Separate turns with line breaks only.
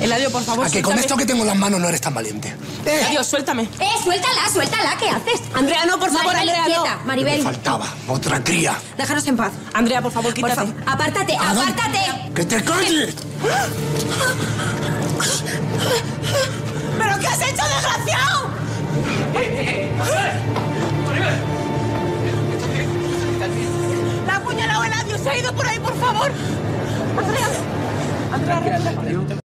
Eladio, por favor,
A que con esto que tengo en las manos no eres tan valiente.
Eladio, suéltame.
Suéltala, ¿qué haces?
Andrea, no, por favor,
Maribel,
Andrea,
quieta,
no.
Maribel.
Me faltaba otra cría.
Déjanos en paz.
Andrea, por favor, quítate.
Por favor, apártate, apártate.
¡Que te calles!
¿Pero qué has hecho, desgraciado? La ha apuñalado Eladio, se ha ido por ahí, por favor. Andrea. Andrea,